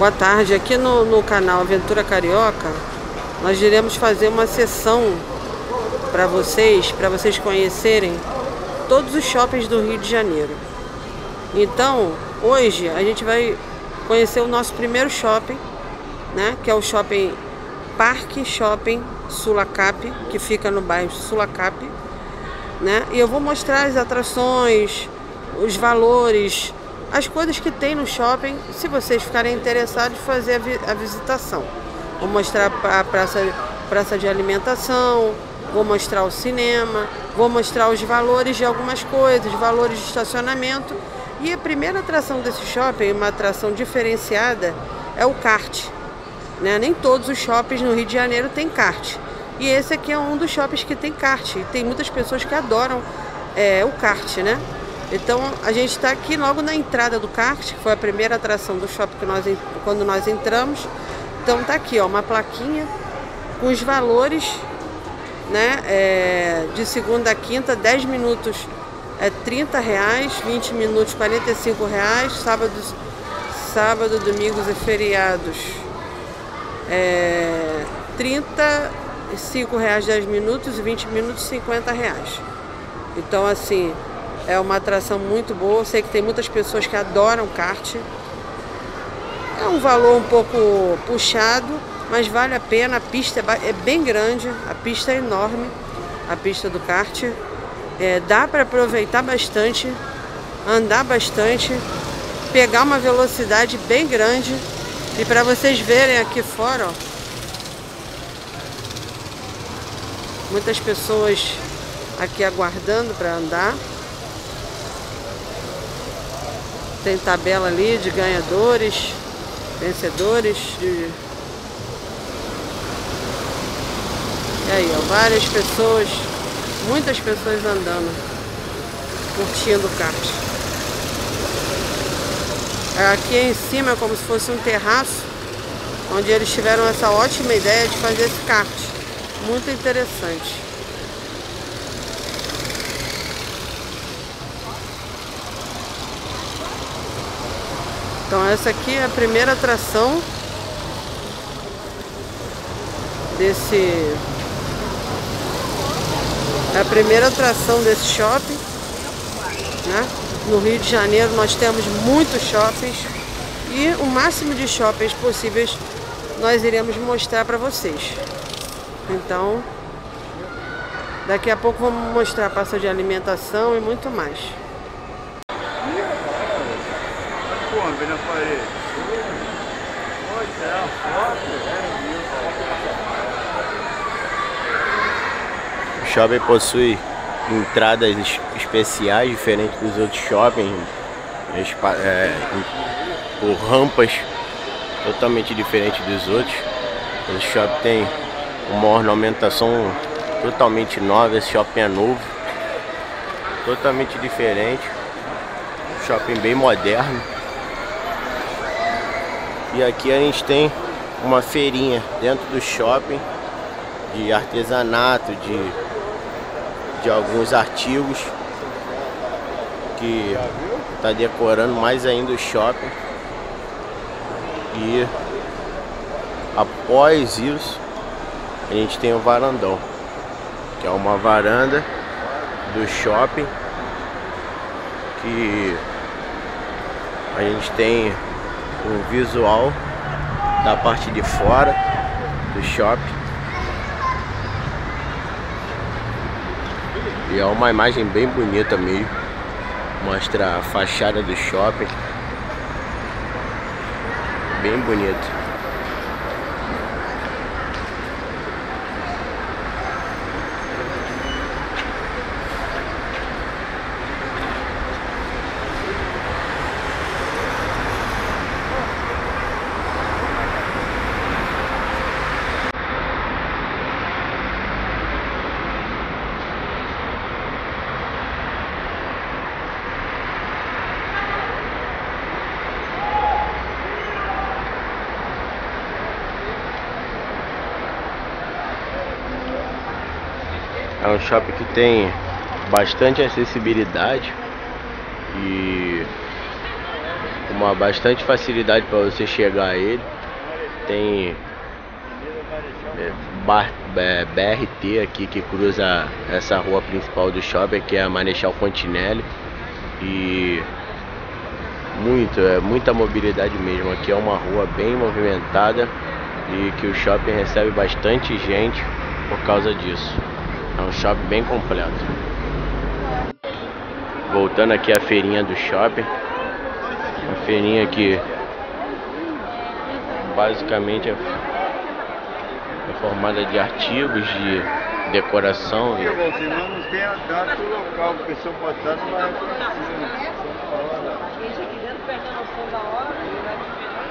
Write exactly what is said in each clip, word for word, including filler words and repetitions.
Boa tarde, aqui no, no canal Aventura Carioca nós iremos fazer uma sessão para vocês, para vocês conhecerem todos os shoppings do Rio de Janeiro. Então, hoje a gente vai conhecer o nosso primeiro shopping, né, que é o Shopping Parque Shopping Sulacap, que fica no bairro Sulacap, né? E eu vou mostrar as atrações, os valores, as coisas que tem no shopping, se vocês ficarem interessados em fazer a, vi a visitação. Vou mostrar a praça, praça de alimentação, vou mostrar o cinema, vou mostrar os valores de algumas coisas, valores de estacionamento. E a primeira atração desse shopping, uma atração diferenciada, é o kart, né? Nem todos os shoppings no Rio de Janeiro tem kart. E esse aqui é um dos shoppings que tem kart. E tem muitas pessoas que adoram é, o kart, né? Então a gente está aqui logo na entrada do kart, que foi a primeira atração do shopping que nós, quando nós entramos. Então tá aqui, ó, uma plaquinha com os valores, né? É, de segunda a quinta, dez minutos é trinta reais, vinte minutos quarenta e cinco reais, sábados, sábado, domingos e feriados é trinta e cinco reais dez minutos e vinte minutos cinquenta reais. Então assim, é uma atração muito boa. Eu sei que tem muitas pessoas que adoram kart. É um valor um pouco puxado, mas vale a pena. A pista é bem grande, a pista é enorme, a pista do kart. É, dá para aproveitar bastante, andar bastante, pegar uma velocidade bem grande. E para vocês verem aqui fora, ó, muitas pessoas aqui aguardando para andar. Tem tabela ali de ganhadores, vencedores. De... E aí, ó, várias pessoas, muitas pessoas andando, curtindo o kart. Aqui em cima é como se fosse um terraço, onde eles tiveram essa ótima ideia de fazer esse kart. Muito interessante. Então essa aqui é a primeira atração desse... É a primeira atração desse shopping, né? No Rio de Janeiro nós temos muitos shoppings e o máximo de shoppings possíveis nós iremos mostrar para vocês. Então, daqui a pouco vamos mostrar a praça de alimentação e muito mais. O shopping possui entradas especiais, diferentes dos outros shoppings, é, por rampas totalmente diferentes dos outros. Esse shopping tem uma ornamentação totalmente nova, esse shopping é novo, totalmente diferente, um shopping bem moderno. E aqui a gente tem uma feirinha dentro do shopping de artesanato, de, de alguns artigos que está decorando mais ainda o shopping. E após isso a gente tem o varandão, que é uma varanda do shopping que a gente tem um visual da parte de fora do shopping. E é uma imagem bem bonita mesmo. Mostra a fachada do shopping. Bem bonito. É um shopping que tem bastante acessibilidade e uma bastante facilidade para você chegar a ele. Tem B R T aqui que cruza essa rua principal do shopping, que é a Marechal Fontinelli, e muito, é muita mobilidade mesmo. Aqui é uma rua bem movimentada e que o shopping recebe bastante gente por causa disso. É um shopping bem completo. Voltando aqui à feirinha do shopping, uma feirinha que basicamente é, é formada de artigos de decoração. E... você não tem a data do local, porque se eu botar não vai acontecer. Gente, aqui dentro perde a noção da hora e vai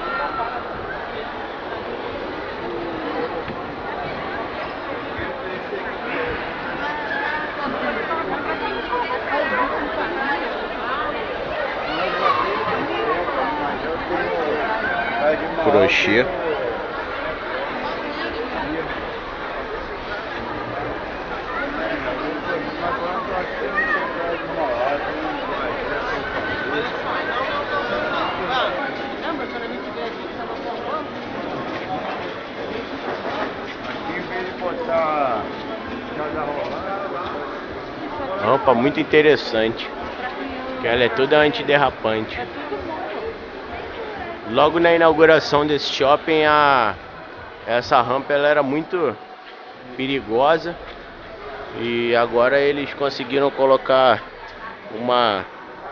crochê. Rampa muito interessante, que ela é toda antiderrapante. Logo na inauguração desse shopping, a, essa rampa ela era muito perigosa e agora eles conseguiram colocar uma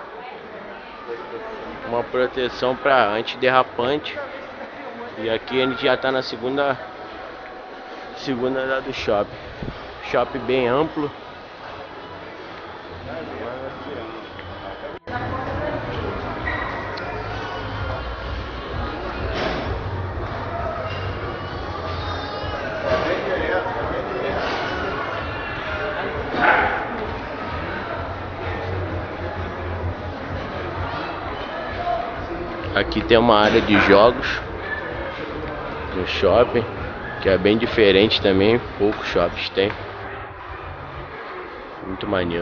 uma proteção para antiderrapante, e aqui a gente já está na segunda segunda andar do shopping. Shopping bem amplo. Aqui tem uma área de jogos no shopping, que é bem diferente também, poucos shoppings tem. Muito maneiro.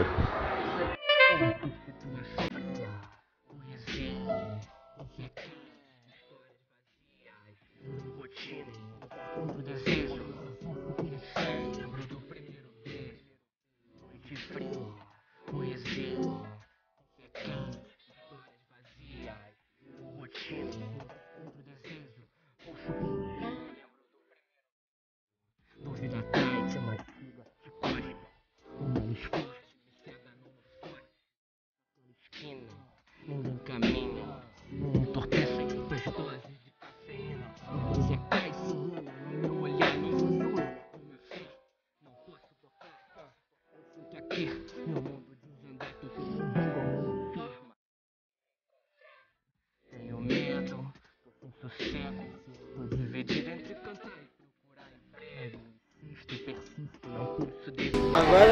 Ninguém caminha, não entorpeça de gostosa de cafeína. Você cai sorrindo, meu olhar nos olhos. Meu filho, não posso tocar. Eu sinto aqui, meu mundo desandar, tô tudo firma. Tenho medo, tô sem sossego. Tô dividido entre cantar e procurar emprego. Insisto e persisto, não pulso desse. Agora,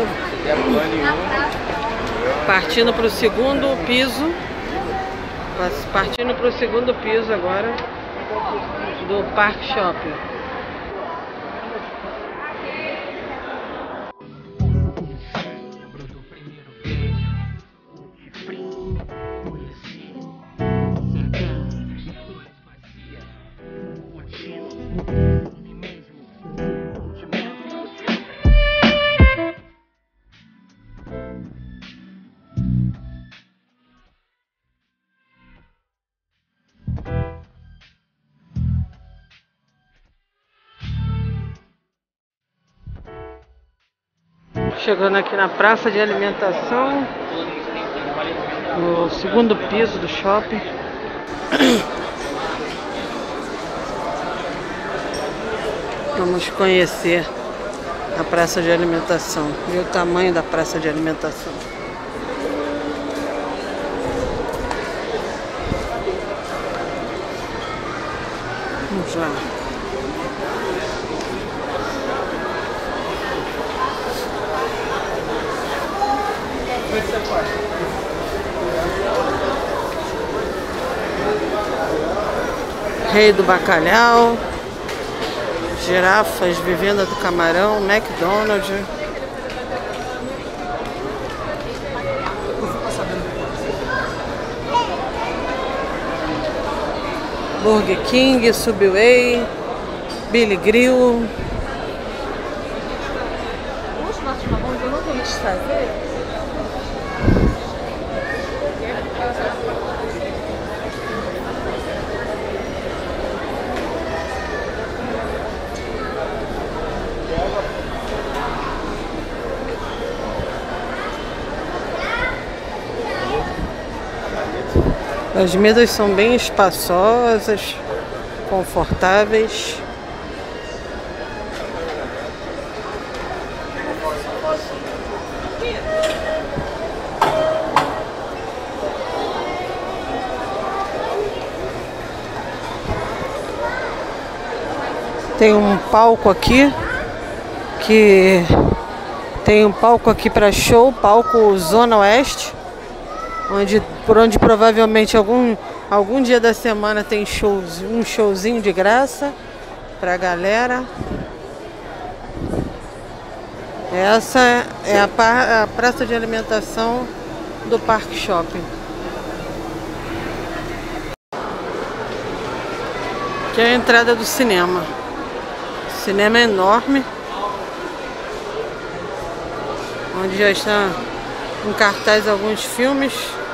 partindo para o segundo piso. Partindo para o segundo piso agora do Parque Shopping. Chegando aqui na praça de alimentação, no segundo piso do shopping. Vamos conhecer a praça de alimentação, ver o tamanho da praça de alimentação. Vamos lá. Rei do Bacalhau, Girafas, Vivenda do Camarão, McDonald's. Burger King, Subway, Billy Grill. Os nossos mamões eu não vou desfazer. As mesas são bem espaçosas, confortáveis. Tem um palco aqui, que tem um palco aqui para show, palco Zona Oeste, onde, por onde provavelmente algum, algum dia da semana tem shows, um showzinho de graça pra galera. Essa é a, par, a praça de alimentação do Parque Shopping. Aqui é a entrada do cinema. O cinema é enorme, onde já está em cartaz alguns filmes.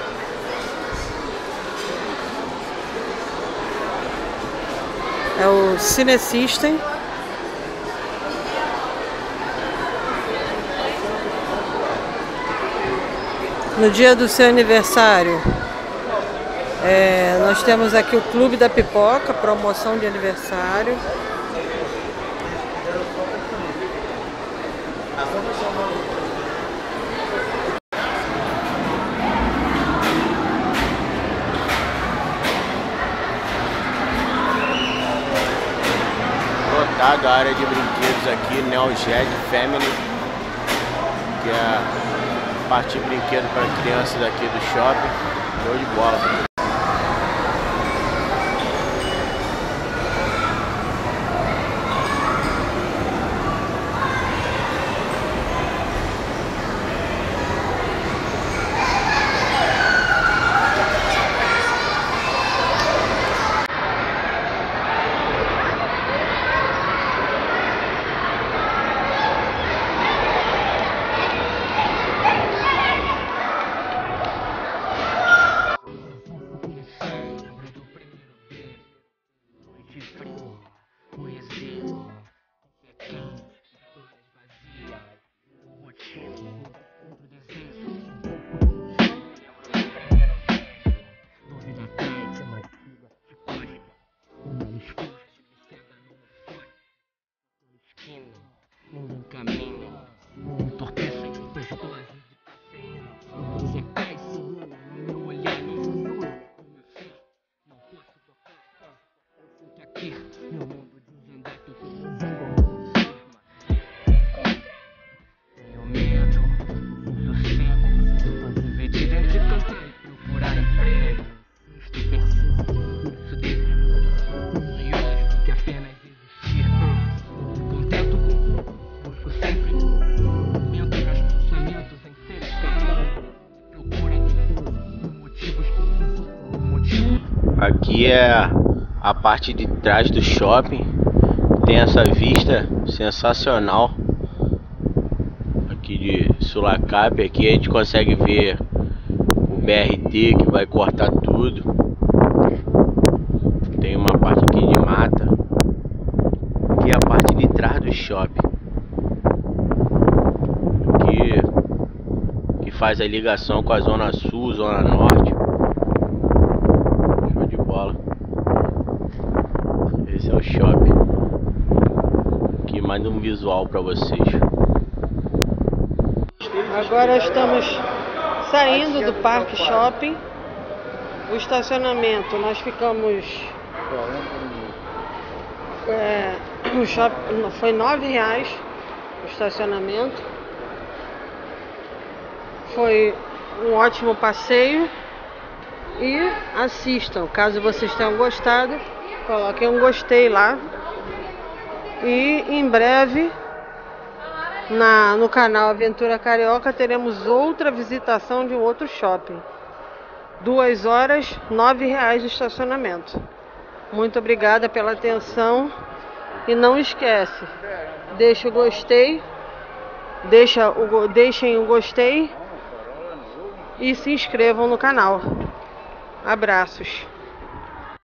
É o Cine System. No dia do seu aniversário, é, nós temos aqui o Clube da Pipoca, promoção de aniversário. Lotado a área de brinquedos aqui, Neo Geo Family, que é a parte de brinquedo para crianças aqui do shopping. Show de bola. Ninguém caminha, não entorpeça de pessoas de você cai sorrindo, meu olhar no futuro, meu filho, não posso tocar, eu sinto aqui, meu mundo dizendo que eu tô fazendo tenho medo, sossego, tô dividido entre cantar e procurar emprego, estou perdido, isso desejo, curioso do que apenas existir, contento com sempre momento meus pensamentos em seres felizes procura motivos motivos. Aqui é a parte de trás do shopping, tem essa vista sensacional aqui de Sulacap. Aqui a gente consegue ver o B R T que vai cortar tudo. Tem uma parte aqui de mata. Aqui é a parte de trás do shopping, faz a ligação com a zona sul, zona norte. Show de bola. Esse é o shopping. Aqui mais um visual para vocês. Agora estamos saindo do Parque Shopping. O estacionamento, nós ficamos é, o shopping foi nove reais o estacionamento. Foi um ótimo passeio e assistam, caso vocês tenham gostado, coloquem um gostei lá. E em breve na, no canal Aventura Carioca teremos outra visitação de um outro shopping. Duas horas, nove reais de estacionamento. Muito obrigada pela atenção. E não esquece, deixa o gostei, deixa o, deixem o gostei e se inscrevam no canal. Abraços.